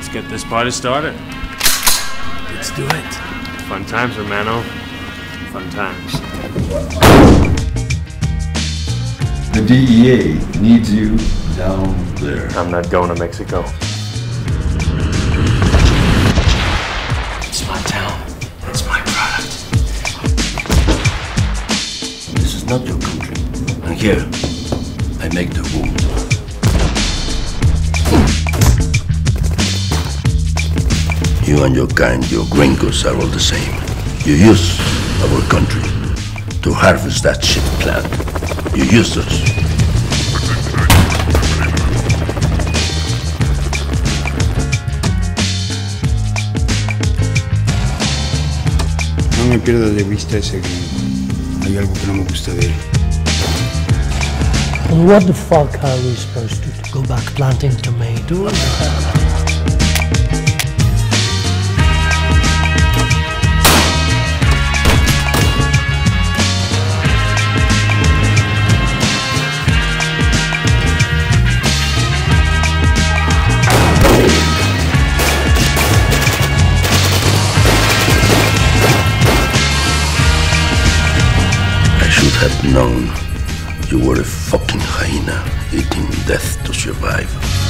Let's get this party started. Let's do it. Fun times, hermano. Fun times. The DEA needs you down there. I'm not going to Mexico. It's my town. It's my product. This is not your country. And here, I make the rules. You and your kind, your gringos, are all the same. You use our country to harvest that shit plant. You use us. No me pierdas de vista ese gringo. Hay algo que no me gusta de él. And what the fuck are we supposed to do? Go back planting tomatoes? I should have known you were a fucking hyena eating death to survive.